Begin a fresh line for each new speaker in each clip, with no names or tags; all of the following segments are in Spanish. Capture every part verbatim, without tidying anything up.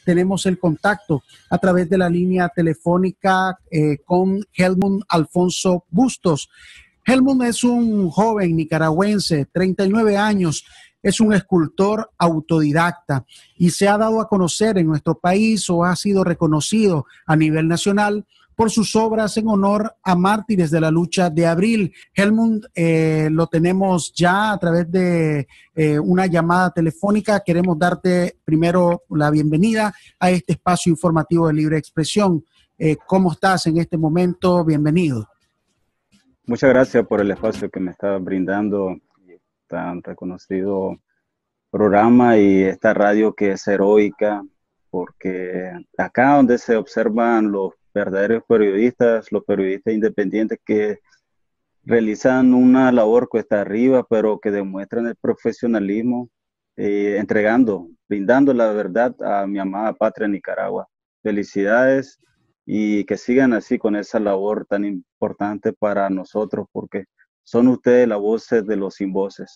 tenemos el contacto a través de la línea telefónica eh, con Helmut Alfonso Bustos. Helmut es un joven nicaragüense, treinta y nueve años, es un escultor autodidacta y se ha dado a conocer en nuestro país o ha sido reconocido a nivel nacional por sus obras en honor a mártires de la lucha de abril. Helmut, eh, lo tenemos ya a través de eh, una llamada telefónica. Queremos darte primero la bienvenida a este espacio informativo de Libre Expresión. Eh, ¿Cómo estás en este momento? Bienvenido.
Muchas gracias por el espacio que me está brindando tan reconocido programa y esta radio que es heroica, porque acá donde se observan los verdaderos periodistas, los periodistas independientes que realizan una labor cuesta arriba, pero que demuestran el profesionalismo, eh, entregando, brindando la verdad a mi amada patria Nicaragua. Felicidades y que sigan así con esa labor tan importante para nosotros, porque son ustedes las voces de los sin voces.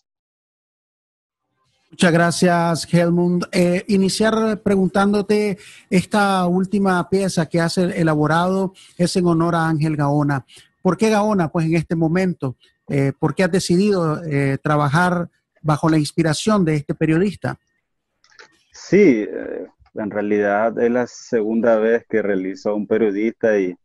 Muchas gracias, Helmut. Eh, iniciar preguntándote, esta última pieza que has elaborado es en honor a Ángel Gaona. ¿Por qué Gaona? Pues en este momento, eh, ¿por qué has decidido eh, trabajar bajo la inspiración de este periodista?
Sí, eh, en realidad es la segunda vez que realizo un periodista y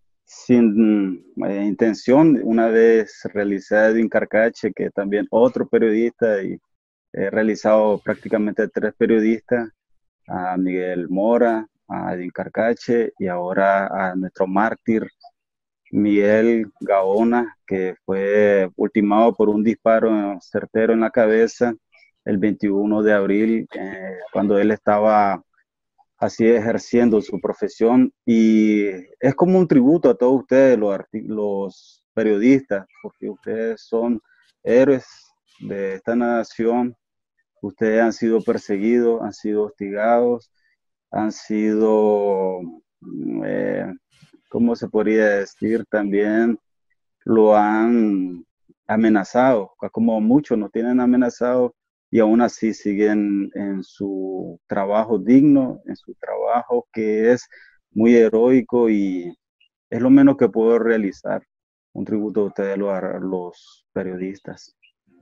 sin eh, intención, una vez realicé a Edwin Carcache, que también otro periodista, y he realizado prácticamente tres periodistas, a Miguel Mora, a Edwin Carcache y ahora a nuestro mártir Miguel Gaona, que fue ultimado por un disparo certero en la cabeza el veintiuno de abril, eh, cuando él estaba así ejerciendo su profesión. Y es como un tributo a todos ustedes, los, los periodistas, porque ustedes son héroes de esta nación. Ustedes han sido perseguidos, han sido hostigados, han sido, eh, ¿cómo se podría decir? También lo han amenazado, como muchos nos tienen amenazados y aún así siguen en su trabajo digno, en su trabajo que es muy heroico y es lo menos que puedo realizar. Un tributo a ustedes, los, los periodistas.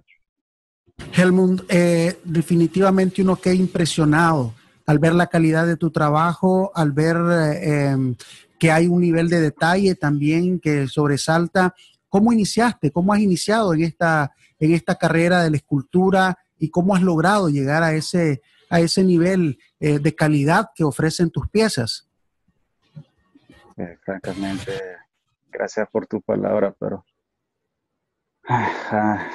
Helmut, eh, definitivamente uno queda impresionado al ver la calidad de tu trabajo, al ver eh, eh, que hay un nivel de detalle también que sobresalta. ¿Cómo iniciaste? ¿Cómo has iniciado en esta, en esta carrera de la escultura y cómo has logrado llegar a ese, a ese nivel eh, de calidad que ofrecen tus piezas?
Eh, francamente, gracias por tu palabra, pero ah, ah,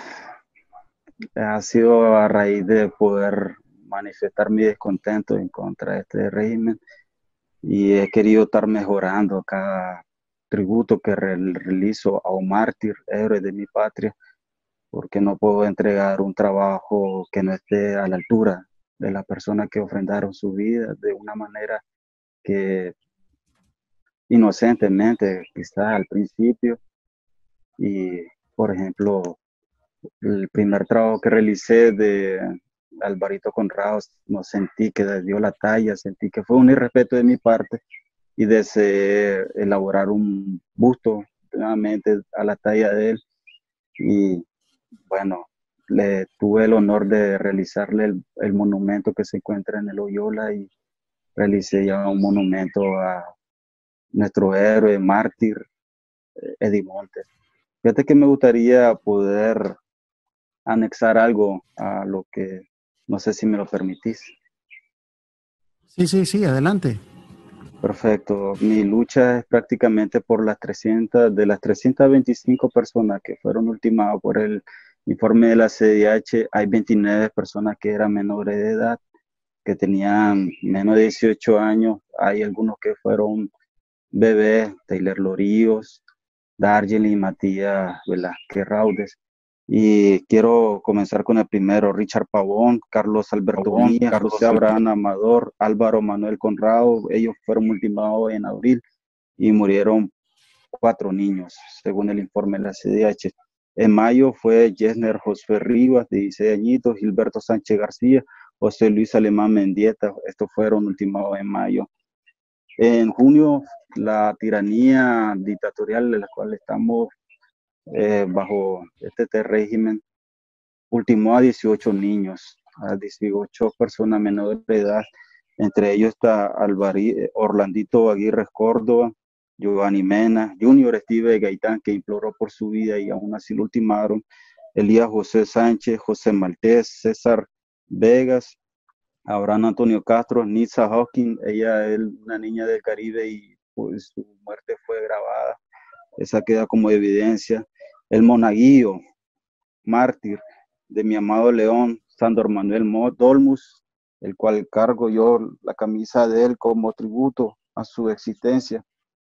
ha sido a raíz de poder manifestar mi descontento en contra de este régimen y he querido estar mejorando cada tributo que realizo a un mártir, héroe de mi patria, porque no puedo entregar un trabajo que no esté a la altura de las personas que ofrendaron su vida de una manera que inocentemente, quizás al principio. Y, por ejemplo, el primer trabajo que realicé de Alvarito Conrado, no sentí que dio la talla, sentí que fue un irrespeto de mi parte y deseé elaborar un busto nuevamente a la talla de él. Y bueno, le tuve el honor de realizarle el, el monumento que se encuentra en el Oyola y realicé ya un monumento a nuestro héroe, mártir, Eddie Montes. Fíjate que me gustaría poder anexar algo a lo que, no sé si me lo permitís.
Sí, sí, sí, adelante.
Perfecto. Mi lucha es prácticamente por las trescientas, de las trescientas veinticinco personas que fueron ultimadas por el informe de la C D H, hay veintinueve personas que eran menores de edad, que tenían menos de dieciocho años. Hay algunos que fueron bebés, Taylor Loríos, Dargeli, Matías Velázquez Raudes. Y quiero comenzar con el primero: Richard Pavón, Carlos Alberto Bonilla, José Abraham Amador, Álvaro Manuel Conrado. Ellos fueron ultimados en abril y murieron cuatro niños, según el informe de la C D H. En mayo fue Yesner Josué Rivas, de dieciséis añitos, Gilberto Sánchez García, José Luis Alemán Mendieta. Estos fueron ultimados en mayo. En junio, la tiranía dictatorial de la cual estamos eh, bajo este, este régimen ultimó a dieciocho niños, a dieciocho personas menores de edad. Entre ellos está Alvari, Orlandito Aguirre Córdoba, Giovanni Mena, Junior Steve Gaitán, que imploró por su vida y aún así lo ultimaron, Elías José Sánchez, José Maltés, César Vegas, Abraham Antonio Castro, Nitza Hawking. Ella es una niña del Caribe y pues, su muerte fue grabada. Esa queda como evidencia. El Monaguillo, mártir de mi amado León, Sandor Manuel Dolmus, el cual cargo yo la camisa de él como tributo a su existencia.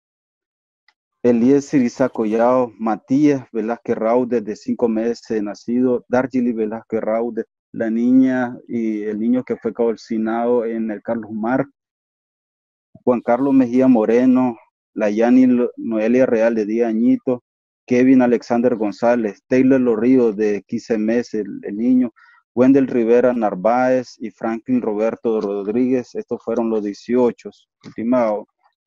Eliezer Isaac Collao, Matías Velázquez Raude, de cinco meses de nacido, Dargili Velázquez Raude, la niña y el niño que fue calcinado en el Carlos Mar, Juan Carlos Mejía Moreno, la Yani Noelia Real, de diez añitos, Kevin Alexander González, Taylor Los Ríos, de quince meses, el, el niño, Wendell Rivera Narváez y Franklin Roberto Rodríguez. Estos fueron los dieciocho ultimados.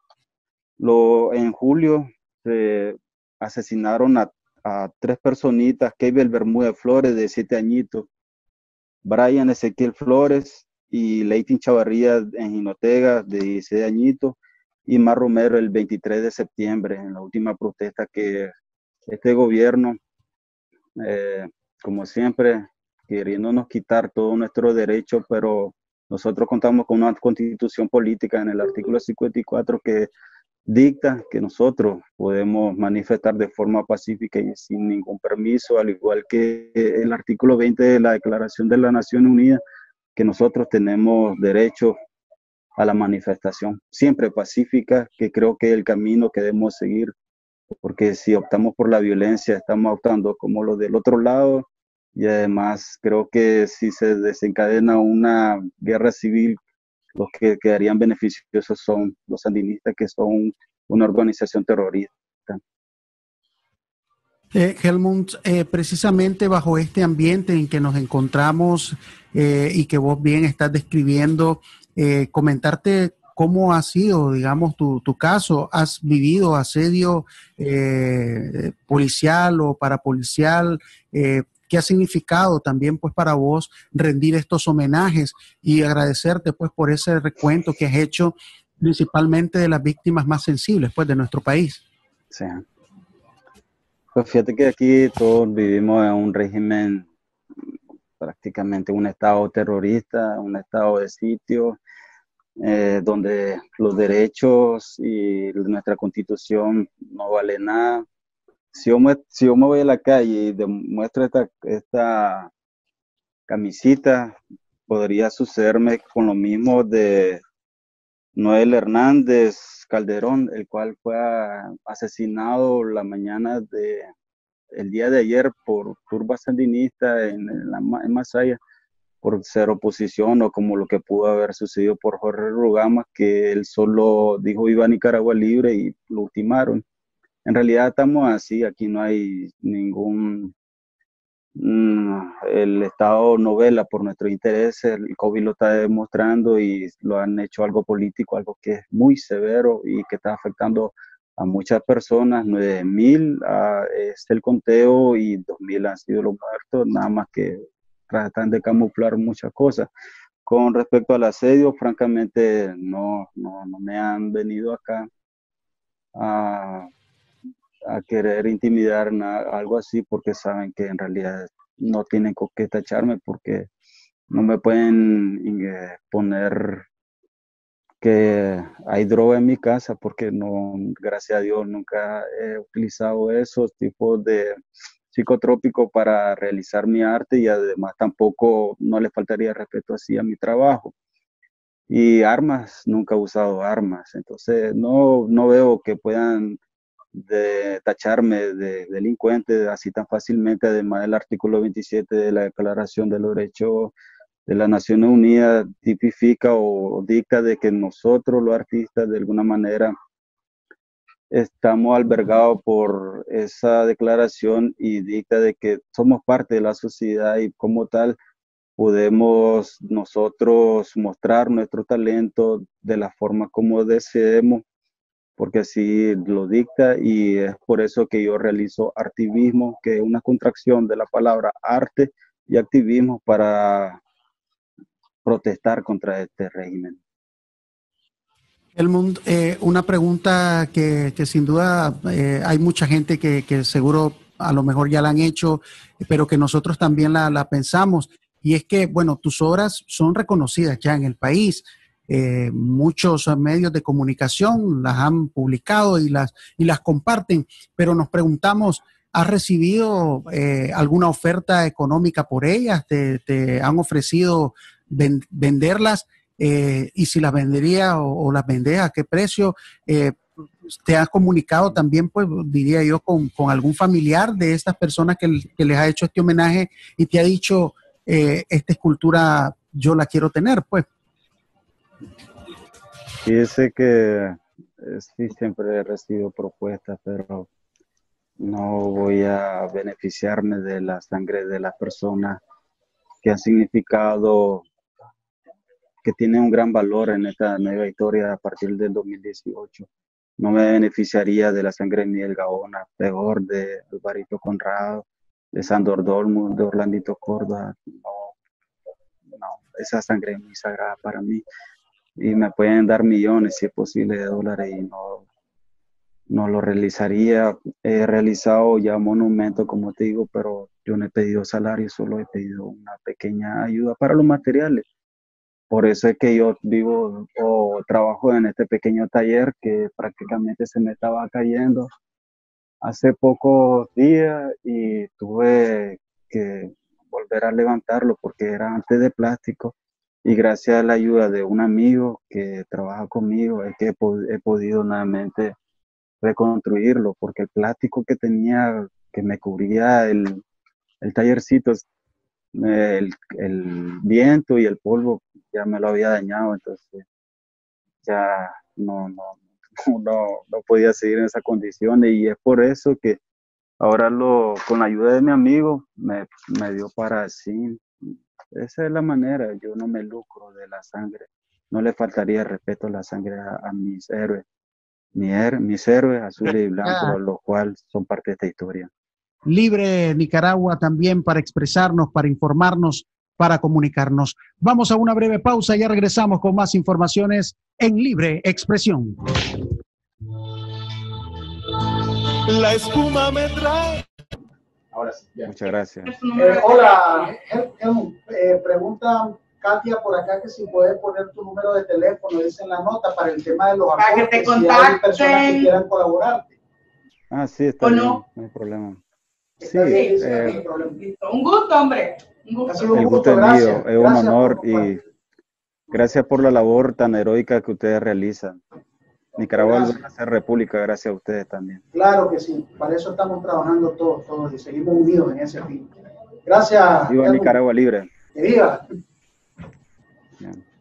Lo, en julio se asesinaron a, a tres personitas: Kevin Bermúdez Flores, de siete añitos, Brian Ezequiel Flores y Leighton Chavarría en Jinotega, de dieciséis añitos, y Mar Romero el veintitrés de septiembre, en la última protesta que este gobierno, eh, como siempre, queriéndonos quitar todos nuestros derechos, pero nosotros contamos con una constitución política en el artículo cincuenta y cuatro que dicta que nosotros podemos manifestar de forma pacífica y sin ningún permiso, al igual que el artículo veinte de la Declaración de las Naciones Unidas, que nosotros tenemos derecho a la manifestación, siempre pacífica, que creo que es el camino que debemos seguir, porque si optamos por la violencia, estamos optando como los del otro lado, y además creo que si se desencadena una guerra civil, los que quedarían beneficiosos son los sandinistas, que son una organización terrorista.
Eh, Helmut, eh, precisamente bajo este ambiente en que nos encontramos eh, y que vos bien estás describiendo, eh, comentarte cómo ha sido, digamos, tu, tu caso. ¿Has vivido asedio eh, policial o parapolicial? Eh, ¿Qué ha significado también, pues, para vos rendir estos homenajes y agradecerte, pues, por ese recuento que has hecho principalmente de las víctimas más sensibles, pues, de nuestro país?
Sí. Pues fíjate que aquí todos vivimos en un régimen, prácticamente un estado terrorista, un estado de sitio, eh, donde los derechos y nuestra constitución no vale nada. Si yo, me, si yo me voy a la calle y demuestro esta, esta camisita, podría sucederme con lo mismo de Noel Hernández Calderón, el cual fue asesinado la mañana de el día de ayer por turba sandinista en, en, la, en Masaya, por ser oposición, o como lo que pudo haber sucedido por Jorge Rugama, que él solo dijo iba a Nicaragua libre y lo ultimaron. En realidad estamos así, aquí no hay ningún, mmm, el Estado no vela por nuestros intereses, el COVID lo está demostrando y lo han hecho algo político, algo que es muy severo y que está afectando a muchas personas. Nueve mil uh, es el conteo y dos mil han sido los muertos, nada más que tratan de camuflar muchas cosas. Con respecto al asedio, francamente no, no, no me han venido acá a, a querer intimidar, nada, algo así, porque saben que en realidad no tienen con qué tacharme, porque no me pueden eh, poner que hay droga en mi casa, porque no, gracias a Dios, nunca he utilizado esos tipos de psicotrópicos para realizar mi arte, y además tampoco no le faltaría respeto así a mi trabajo. Y armas, nunca he usado armas, entonces no, no veo que puedan de tacharme de delincuente así tan fácilmente. Además, del artículo veintisiete de la Declaración de los Derechos de las Naciones Unidas tipifica o dicta de que nosotros los artistas de alguna manera estamos albergados por esa declaración, y dicta de que somos parte de la sociedad y como tal podemos nosotros mostrar nuestro talento de la forma como deseemos, porque así lo dicta, y es por eso que yo realizo artivismo, que es una contracción de la palabra arte y activismo para protestar contra este régimen.
Helmut, eh, una pregunta que, que sin duda eh, hay mucha gente que, que seguro a lo mejor ya la han hecho, pero que nosotros también la, la pensamos, y es que, bueno, tus obras son reconocidas ya en el país. Eh, muchos medios de comunicación las han publicado y las, y las comparten, pero nos preguntamos, ¿has recibido eh, alguna oferta económica por ellas? ¿Te, te han ofrecido ven, venderlas? Eh, y si las vendería o, o las vendés, ¿a qué precio? Eh, ¿Te has comunicado también, pues, diría yo, con, con algún familiar de estas personas que, que les ha hecho este homenaje y te ha dicho, eh, esta escultura yo la quiero tener, pues?
Fíjese que eh, sí, siempre he recibido propuestas, pero no voy a beneficiarme de la sangre de las personas que han significado, que tienen un gran valor en esta nueva historia a partir del dos mil dieciocho. No me beneficiaría de la sangre de Miguel Gaona, peor de Alvarito Conrado, de Sandor Dolmo, de Orlandito Córdoba. No, no, esa sangre es muy sagrada para mí. Y me pueden dar millones, si es posible, de dólares, y no, no lo realizaría. He realizado ya monumentos, como te digo, pero yo no he pedido salario, solo he pedido una pequeña ayuda para los materiales. Por eso es que yo vivo o trabajo en este pequeño taller que prácticamente se me estaba cayendo hace pocos días, y tuve que volver a levantarlo porque era antes de plástico, y gracias a la ayuda de un amigo que trabaja conmigo es que he, pod he podido nuevamente reconstruirlo, porque el plástico que tenía, que me cubría el, el tallercito, el, el viento y el polvo ya me lo había dañado, entonces ya no, no, no, no podía seguir en esas condiciones, y es por eso que ahora lo, con la ayuda de mi amigo me, me dio para sí. Esa es la manera, yo no me lucro de la sangre, no le faltaría respeto a la sangre a, a mis héroes, mi her, mis héroes azules y blancos, a los cuales son parte de esta historia.
Libre Nicaragua también para expresarnos, para informarnos, para comunicarnos. Vamos a una breve pausa, ya regresamos con más informaciones en Libre Expresión.
La espuma me trae.
Ahora sí, ya. Muchas gracias.
Eh, hola, eh, pregunta Katia por acá que si puedes poner tu número de teléfono, dice en la nota, para el tema de los
para
aportes,
que te
si hay personas que quieran colaborarte.
Ah, sí, está bien, no? no hay problema. Sí,
bien,
eh,
no hay problema.
Un gusto, hombre. Un gusto.
Ha sido un
el
gusto,
gusto es
gracias.
mío, es un
Gracias
honor,
por,
y gracias por la labor tan heroica que ustedes realizan. Nicaragua va a ser república gracias a ustedes también.
Claro que sí, para eso estamos trabajando todos, todos y seguimos unidos en ese fin. Gracias.
Viva Nicaragua libre.
Que viva.
Bien.